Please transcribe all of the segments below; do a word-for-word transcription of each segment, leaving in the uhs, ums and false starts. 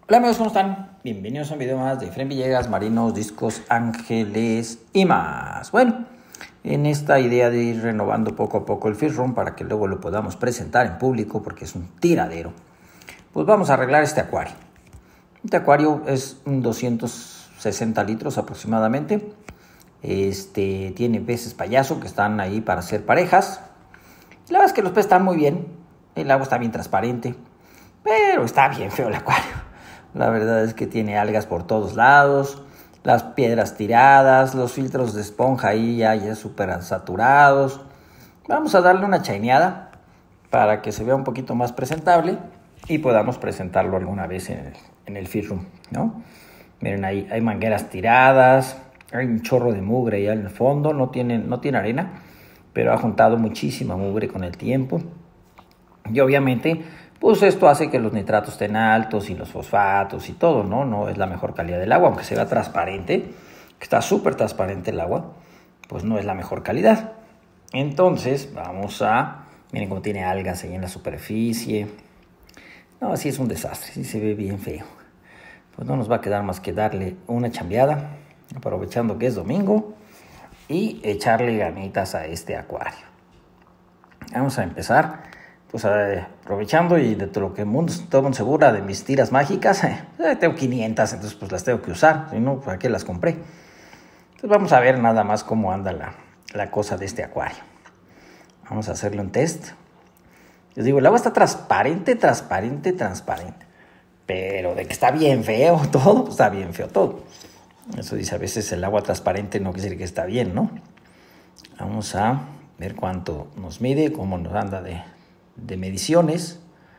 Hola amigos, ¿cómo están? Bienvenidos a un video más de Efraín Villegas, Marinos, Discos, Ángeles y más. Bueno, en esta idea de ir renovando poco a poco el fish room para que luego lo podamos presentar en público porque es un tiradero, pues vamos a arreglar este acuario. Este acuario es un doscientos sesenta litros aproximadamente. Este tiene peces payaso que están ahí para hacer parejas. La verdad es que los peces están muy bien, el agua está bien transparente, pero está bien feo el acuario. La verdad es que tiene algas por todos lados, las piedras tiradas, los filtros de esponja ahí ya, ya súper saturados. Vamos a darle una chaineada para que se vea un poquito más presentable y podamos presentarlo alguna vez en el, en el fish room, ¿no? Miren, ahí hay mangueras tiradas, hay un chorro de mugre allá en el fondo, no tiene, no tiene arena, pero ha juntado muchísima mugre con el tiempo. Y obviamente, pues esto hace que los nitratos estén altos y los fosfatos y todo, ¿no? No es la mejor calidad del agua, aunque se vea transparente, que está súper transparente el agua, pues no es la mejor calidad. Entonces, vamos a... Miren cómo tiene algas ahí en la superficie. No, así es un desastre, sí se ve bien feo. Pues no nos va a quedar más que darle una chambeada, aprovechando que es domingo, y echarle ganitas a este acuario. Vamos a empezar... Pues aprovechando y de todo lo que el mundo todo mundo se burla de mis tiras mágicas, eh, tengo quinientas, entonces pues las tengo que usar, si no, ¿para qué las compré? Entonces vamos a ver nada más cómo anda la, la cosa de este acuario. Vamos a hacerle un test. Les digo, el agua está transparente, transparente, transparente, pero de que está bien feo todo, pues está bien feo todo. Eso dice, a veces el agua transparente no quiere decir que está bien, ¿no? Vamos a ver cuánto nos mide, cómo nos anda de... de mediciones.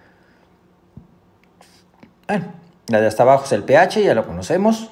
Bueno, la de hasta abajo es el pH, ya lo conocemos.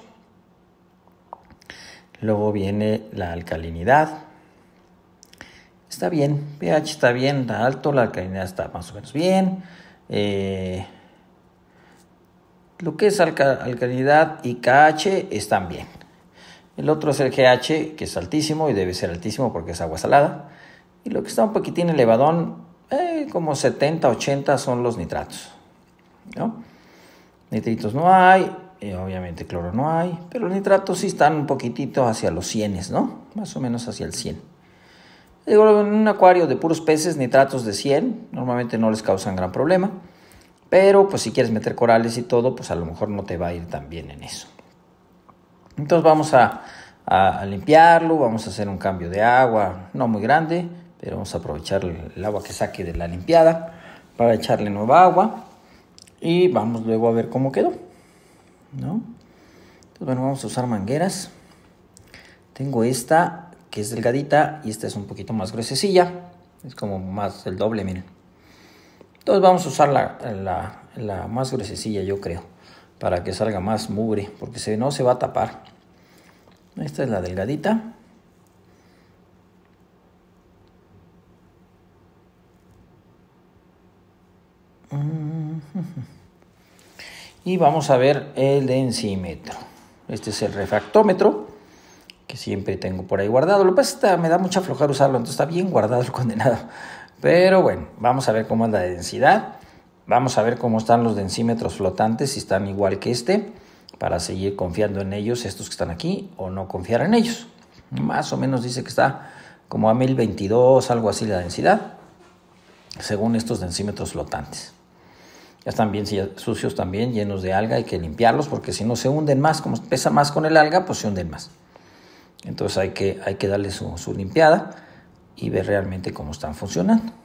Luego viene la alcalinidad. Está bien, pH está bien, está alto, la alcalinidad está más o menos bien. Eh, lo que es alca alcalinidad y KH están bien. El otro es el G H, que es altísimo y debe ser altísimo porque es agua salada. Y lo que está un poquitín elevadón, Eh, como setenta, ochenta son los nitratos, ¿no? Nitritos no hay, y obviamente cloro no hay, pero los nitratos sí están un poquitito hacia los cien, ¿no? Más o menos hacia el cien. Digo, en un acuario de puros peces, nitratos de cien, normalmente no les causan gran problema, pero pues si quieres meter corales y todo, pues a lo mejor no te va a ir tan bien en eso. Entonces vamos a, a, a limpiarlo, vamos a hacer un cambio de agua, no muy grande, pero vamos a aprovechar el agua que saque de la limpiada para echarle nueva agua y vamos luego a ver cómo quedó, ¿no? Entonces, bueno, vamos a usar mangueras. Tengo esta que es delgadita y esta es un poquito más gruesecilla, es como más el doble, miren. Entonces vamos a usar la, la, la más gruesecilla, yo creo, para que salga más mugre, porque si no se va a tapar. Esta es la delgadita. Y vamos a ver el densímetro. Este es el refractómetro que siempre tengo por ahí guardado. Lo que pasa es que me da mucha flojera usarlo, entonces está bien guardado el condenado. Pero bueno, vamos a ver cómo es la densidad. Vamos a ver cómo están los densímetros flotantes, si están igual que este, para seguir confiando en ellos, estos que están aquí, o no confiar en ellos. Más o menos dice que está como a mil veintidós, algo así la densidad, según estos densímetros flotantes. Ya están bien sucios también, llenos de alga, hay que limpiarlos porque si no se hunden más, como pesa más con el alga, pues se hunden más. Entonces hay que, hay que darle su, su limpiada y ver realmente cómo están funcionando.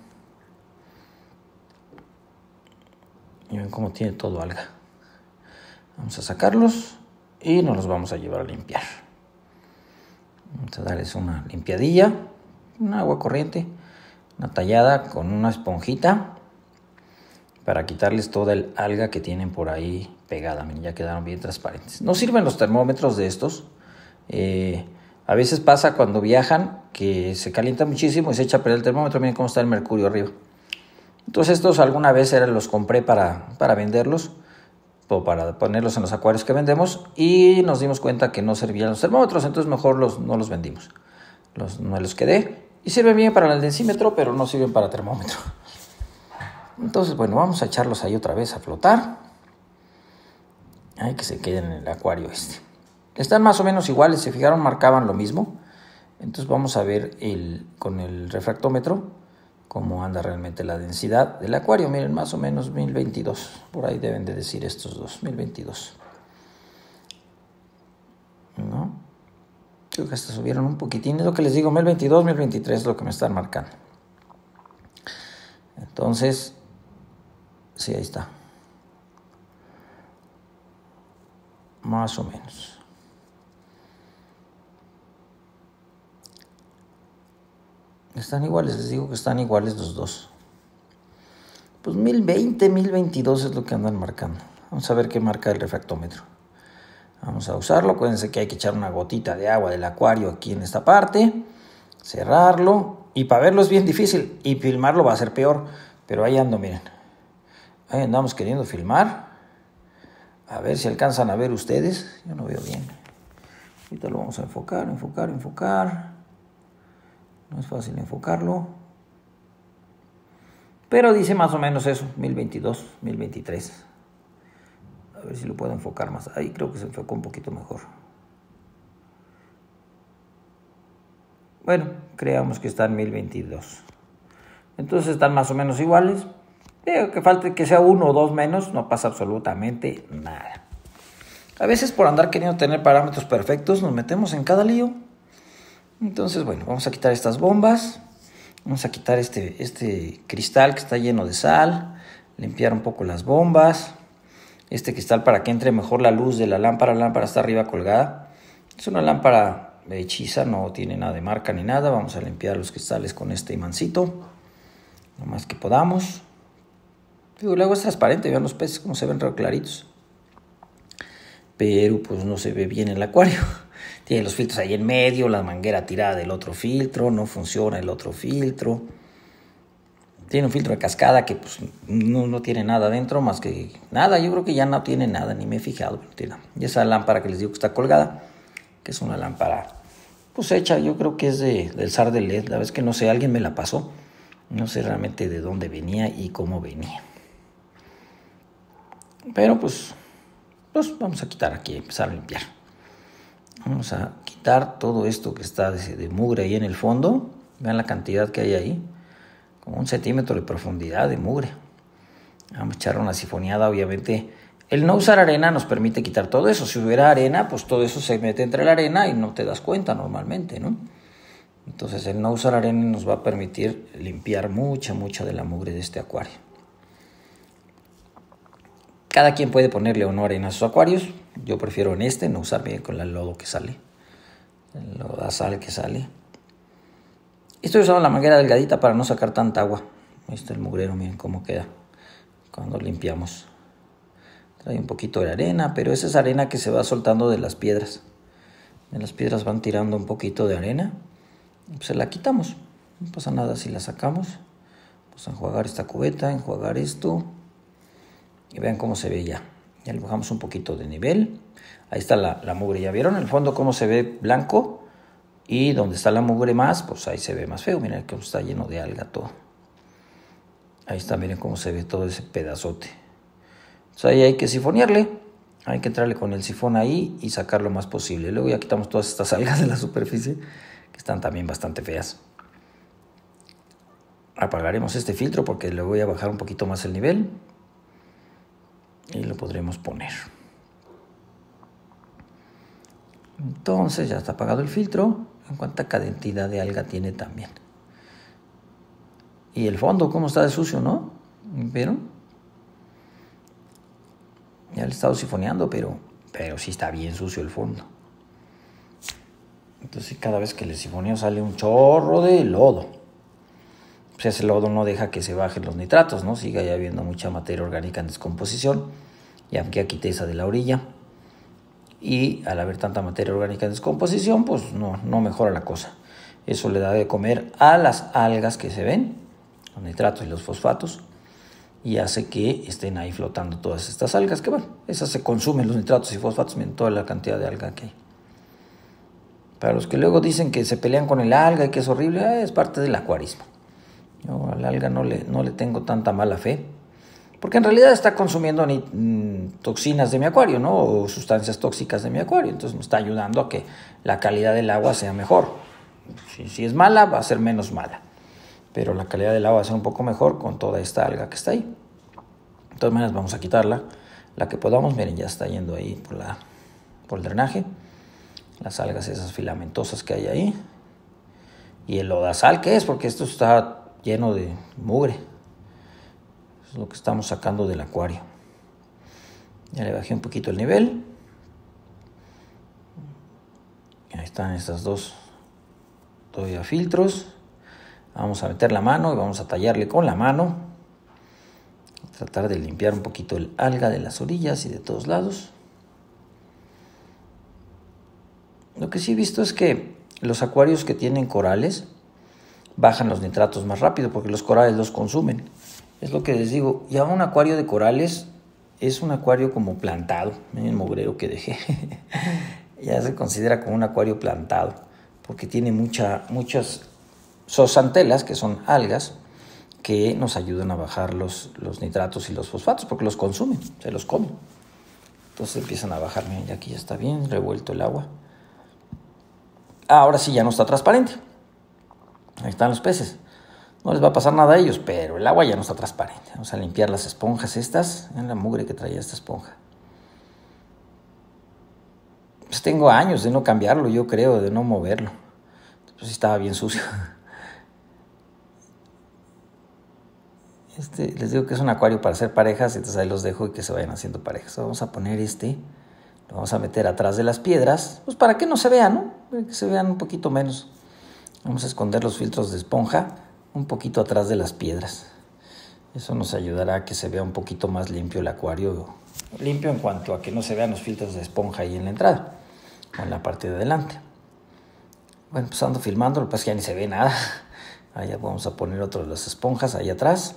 Y ven cómo tiene todo alga. Vamos a sacarlos y nos los vamos a llevar a limpiar. Vamos a darles una limpiadilla, un agua corriente, una tallada con una esponjita, para quitarles toda el alga que tienen por ahí pegada. Miren, ya quedaron bien transparentes. No sirven los termómetros de estos. Eh, a veces pasa cuando viajan que se calienta muchísimo y se echa a perder el termómetro. Miren cómo está el mercurio arriba. Entonces estos alguna vez eran, los compré para, para venderlos o para ponerlos en los acuarios que vendemos y nos dimos cuenta que no servían los termómetros, entonces mejor los, no los vendimos. Los, no los quedé y sirven bien para el densímetro, pero no sirven para termómetro. Entonces, bueno, vamos a echarlos ahí otra vez a flotar. Hay que se queden en el acuario este. Están más o menos iguales, se fijaron, marcaban lo mismo. Entonces vamos a ver el, con el refractómetro cómo anda realmente la densidad del acuario. Miren, más o menos mil veintidós. Por ahí deben de decir estos dos, mil veintidós. ¿No? Creo que hasta subieron un poquitín. Es lo que les digo, mil veintidós, mil veintitrés es lo que me están marcando. Entonces, sí, ahí está. Más o menos. Están iguales, les digo que están iguales los dos. Pues mil veinte, mil veintidós es lo que andan marcando. Vamos a ver qué marca el refractómetro. Vamos a usarlo. Acuérdense que hay que echar una gotita de agua del acuario aquí en esta parte. Cerrarlo. Y para verlo es bien difícil. Y filmarlo va a ser peor. Pero ahí ando, miren. Ahí andamos queriendo filmar. A ver si alcanzan a ver ustedes. Yo no veo bien. Ahorita lo vamos a enfocar, enfocar, enfocar. No es fácil enfocarlo. Pero dice más o menos eso, mil veintidós, mil veintitrés. A ver si lo puedo enfocar más. Ahí creo que se enfocó un poquito mejor. Bueno, creamos que está en mil veintidós. Entonces están más o menos iguales. Digo que falte que sea uno o dos menos, no pasa absolutamente nada. A veces por andar queriendo tener parámetros perfectos nos metemos en cada lío. Entonces, bueno, vamos a quitar estas bombas. Vamos a quitar este, este cristal que está lleno de sal. Limpiar un poco las bombas. Este cristal para que entre mejor la luz de la lámpara. La lámpara está arriba colgada. Es una lámpara hechiza, no tiene nada de marca ni nada. Vamos a limpiar los cristales con este imancito. Lo más que podamos. Digo, el agua es transparente, vean los peces como se ven re claritos. Pero pues no se ve bien el acuario. Tiene los filtros ahí en medio, la manguera tirada del otro filtro, no funciona el otro filtro. Tiene un filtro de cascada que pues no, no tiene nada adentro, más que nada. Yo creo que ya no tiene nada, ni me he fijado. Y esa lámpara que les digo que está colgada, que es una lámpara pues hecha, yo creo que es de, del S A R de L E D. La verdad es que no sé, alguien me la pasó. No sé realmente de dónde venía y cómo venía. Pero pues, pues vamos a quitar aquí, empezar a limpiar. Vamos a quitar todo esto que está de, de mugre ahí en el fondo. Vean la cantidad que hay ahí. Como un centímetro de profundidad de mugre. Vamos a echar una sifoneada, obviamente. El no usar arena nos permite quitar todo eso. Si hubiera arena, pues todo eso se mete entre la arena y no te das cuenta normalmente, ¿no? Entonces el no usar arena nos va a permitir limpiar mucha, mucha de la mugre de este acuario. Cada quien puede ponerle o no arena a sus acuarios. Yo prefiero en este no usar bien con el lodo que sale. El lodazal que sale. Estoy usando la manguera delgadita para no sacar tanta agua. Ahí está el mugrero, miren cómo queda cuando limpiamos. Trae un poquito de arena, pero esa es arena que se va soltando de las piedras. De las piedras van tirando un poquito de arena. Pues se la quitamos. No pasa nada si la sacamos. Vamos a enjuagar esta cubeta, enjuagar esto. Y vean cómo se ve ya. Ya le bajamos un poquito de nivel. Ahí está la, la mugre. ¿Ya vieron en el fondo cómo se ve blanco? Y donde está la mugre más, pues ahí se ve más feo. Miren cómo está lleno de alga todo. Ahí está, miren cómo se ve todo ese pedazote. Entonces ahí hay que sifonearle. Hay que entrarle con el sifón ahí y sacar lo más posible. Luego ya quitamos todas estas algas de la superficie, que están también bastante feas. Apagaremos este filtro porque le voy a bajar un poquito más el nivel. Y lo podremos poner. Entonces ya está apagado el filtro. En cuánta cantidad de alga tiene también. Y el fondo, cómo está de sucio, ¿no? ¿Vieron? Ya le he estado sifoneando, pero, pero sí está bien sucio el fondo. Entonces cada vez que le sifoneo sale un chorro de lodo. Pues ese lodo no deja que se bajen los nitratos, ¿no? Sigue ahí habiendo mucha materia orgánica en descomposición. Ya que quité esa de la orilla. Y al haber tanta materia orgánica en descomposición, pues no, no mejora la cosa. Eso le da de comer a las algas que se ven, los nitratos y los fosfatos, y hace que estén ahí flotando todas estas algas, que bueno, esas se consumen, los nitratos y fosfatos, miren toda la cantidad de alga que hay. Para los que luego dicen que se pelean con el alga y que es horrible, es parte del acuarismo. Yo al alga no le, no le tengo tanta mala fe. porque en realidad está consumiendo ni, mm, toxinas de mi acuario, ¿no? O sustancias tóxicas de mi acuario. Entonces me está ayudando a que la calidad del agua sea mejor. Si, si es mala, va a ser menos mala. Pero la calidad del agua va a ser un poco mejor con toda esta alga que está ahí. De todas maneras vamos a quitarla, la que podamos. Miren, ya está yendo ahí por, la, por el drenaje. Las algas esas filamentosas que hay ahí. Y el lodazal, ¿qué es? Porque esto está lleno de mugre. Es lo que estamos sacando del acuario. Ya le bajé un poquito el nivel. Ahí están estas dos todavía filtros. Vamos a meter la mano y vamos a tallarle con la mano. Tratar de limpiar un poquito el alga de las orillas y de todos lados. Lo que sí he visto es que los acuarios que tienen corales bajan los nitratos más rápido porque los corales los consumen. Es lo que les digo, ya un acuario de corales es un acuario como plantado. Miren el mugrero que dejé. Ya se considera como un acuario plantado porque tiene mucha, muchas zooxantelas, que son algas, que nos ayudan a bajar los, los nitratos y los fosfatos porque los consumen, se los comen. Entonces empiezan a bajar. Miren, ya aquí ya está bien revuelto el agua. Ahora sí ya no está transparente. Ahí están los peces. No les va a pasar nada a ellos, pero el agua ya no está transparente. Vamos a limpiar las esponjas estas. Miren la mugre que traía esta esponja. Pues tengo años de no cambiarlo, yo creo, de no moverlo. Pues estaba bien sucio. Este, les digo que es un acuario para hacer parejas, entonces ahí los dejo y que se vayan haciendo parejas. Vamos a poner este, lo vamos a meter atrás de las piedras, pues para que no se vean, ¿no? Para que se vean un poquito menos. Vamos a esconder los filtros de esponja un poquito atrás de las piedras. Eso nos ayudará a que se vea un poquito más limpio el acuario. Limpio en cuanto a que no se vean los filtros de esponja ahí en la entrada o en la parte de adelante. Bueno, pues ando filmando, lo que pasa es que ya ni se ve nada. Ahí vamos a poner otro de las esponjas ahí atrás.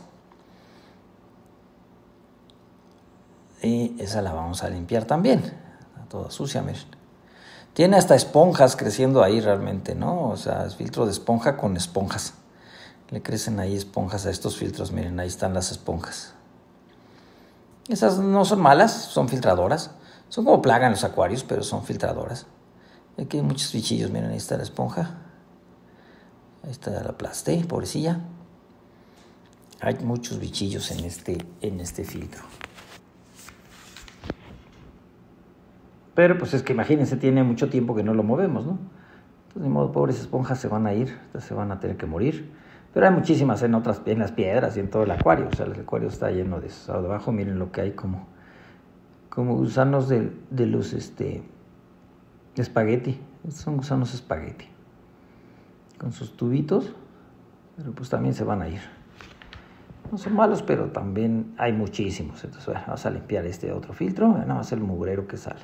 Y esa la vamos a limpiar también. Está toda sucia, miren. Tiene hasta esponjas creciendo ahí realmente, ¿no? O sea, es filtro de esponja con esponjas. Le crecen ahí esponjas a estos filtros. Miren, ahí están las esponjas. Esas no son malas, son filtradoras. Son como plaga en los acuarios, pero son filtradoras. Aquí hay muchos bichillos. Miren, ahí está la esponja. Ahí está, la aplasté, pobrecilla. Hay muchos bichillos en este, en este filtro. Pero pues es que imagínense, tiene mucho tiempo que no lo movemos, ¿no? Entonces, de modo, pobres esponjas se van a ir, se van a tener que morir. Pero hay muchísimas en otras, en las piedras y en todo el acuario. O sea, el acuario está lleno de eso. Abajo miren lo que hay como, como gusanos de, de los este, espagueti. Estos son gusanos espagueti. Con sus tubitos. Pero pues también se van a ir. No son malos, pero también hay muchísimos. Entonces, bueno, vamos a limpiar este otro filtro. Nada más el mugrero que sale.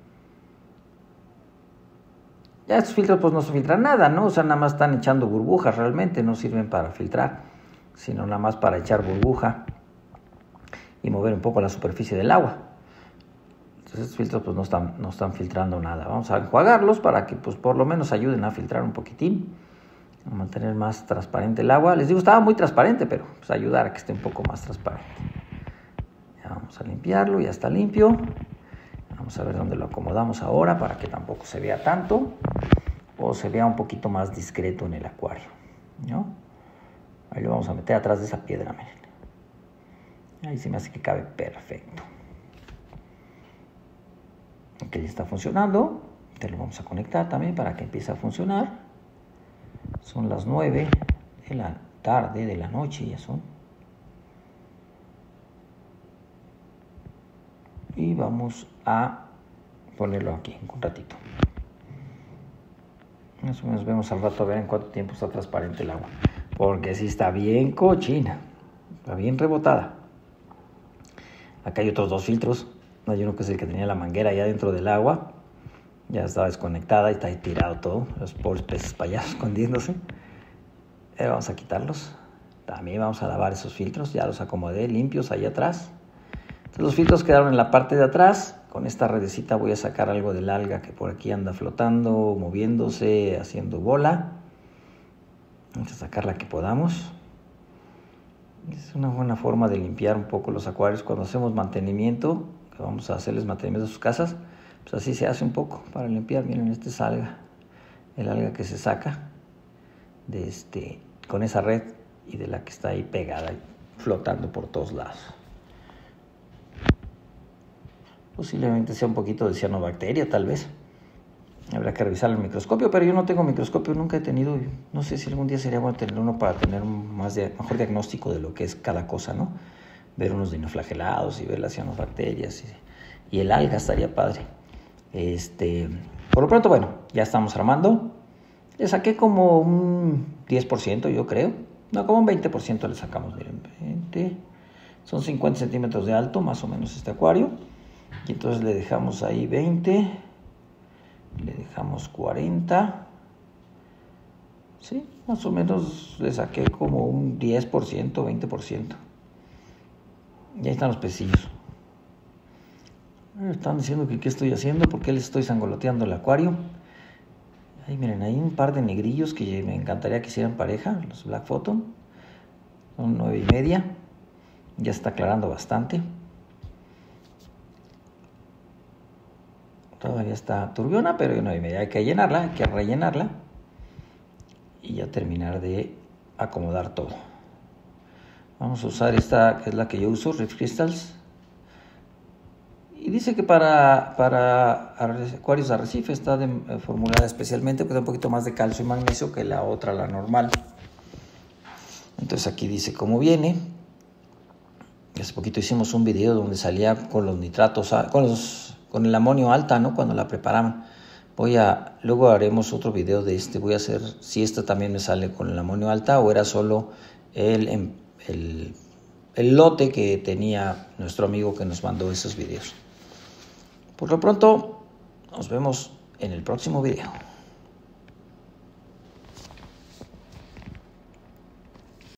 Ya estos filtros pues no se filtran nada, ¿no? O sea, nada más están echando burbujas realmente, no sirven para filtrar, sino nada más para echar burbuja y mover un poco la superficie del agua. Entonces estos filtros pues no están, no están filtrando nada. Vamos a enjuagarlos para que pues por lo menos ayuden a filtrar un poquitín, a mantener más transparente el agua. Les digo, estaba muy transparente, pero pues ayudar a que esté un poco más transparente. Ya vamos a limpiarlo, ya está limpio. Vamos a ver dónde lo acomodamos ahora para que tampoco se vea tanto o se vea un poquito más discreto en el acuario, ¿no? Ahí lo vamos a meter atrás de esa piedra, miren. Ahí se me hace que cabe perfecto. Ok, ya está funcionando. Te lo vamos a conectar también para que empiece a funcionar. Son las nueve de la tarde, de la noche ya son. Y vamos a ponerlo aquí un ratito. Más o menos vemos al rato a ver en cuánto tiempo está transparente el agua. Porque sí está bien cochina. Está bien rebotada. Acá hay otros dos filtros. Hay uno que es el que tenía la manguera allá dentro del agua. Ya estaba desconectada y está ahí tirado todo. Los pobres peces para allá escondiéndose. Eh, vamos a quitarlos. También vamos a lavar esos filtros. Ya los acomodé limpios ahí atrás. Entonces, los filtros quedaron en la parte de atrás. Con esta redecita voy a sacar algo del alga que por aquí anda flotando, moviéndose, haciendo bola. Vamos a sacar la que podamos. Es una buena forma de limpiar un poco los acuarios cuando hacemos mantenimiento, que vamos a hacerles mantenimiento a sus casas. Pues así se hace un poco para limpiar. Miren, este es alga, el alga que se saca de este, con esa red y de la que está ahí pegada, flotando por todos lados. Posiblemente sea un poquito de cianobacteria, tal vez. Habrá que revisar el microscopio, pero yo no tengo microscopio, nunca he tenido. No sé si algún día sería bueno tener uno para tener un más de, mejor diagnóstico de lo que es cada cosa, ¿no? Ver unos dinoflagelados y ver las cianobacterias. Y, y el alga estaría padre. Este, por lo pronto, bueno, ya estamos armando. Le saqué como un diez por ciento, yo creo. No, como un veinte por ciento le sacamos, miren. veinte. Son cincuenta centímetros de alto, más o menos, este acuario. Y entonces le dejamos ahí veinte. Le dejamos cuarenta. Sí, más o menos le saqué como un diez por ciento, veinte por ciento. Y ahí están los pecillos. Están diciendo que qué estoy haciendo, por qué les estoy sangoloteando el acuario. Ahí miren, hay un par de negrillos que me encantaría que hicieran pareja, los Black Photon. Son nueve y media. Ya está aclarando bastante. Todavía está turbiona, pero ya nueve y media. Hay que llenarla, hay que rellenarla. Y ya terminar de acomodar todo. Vamos a usar esta, que es la que yo uso, Reef Crystals. Y dice que para, para acuarios de arrecife está de, eh, formulada especialmente, porque da un poquito más de calcio y magnesio que la otra, la normal. Entonces aquí dice cómo viene. Hace poquito hicimos un video donde salía con los nitratos, con, los, con el amonio alta, ¿no? Cuando la preparaban. Voy a, luego haremos otro video de este. Voy a hacer si esta también me sale con el amonio alta o era solo el, el, el lote que tenía nuestro amigo que nos mandó esos videos. Por lo pronto, nos vemos en el próximo video.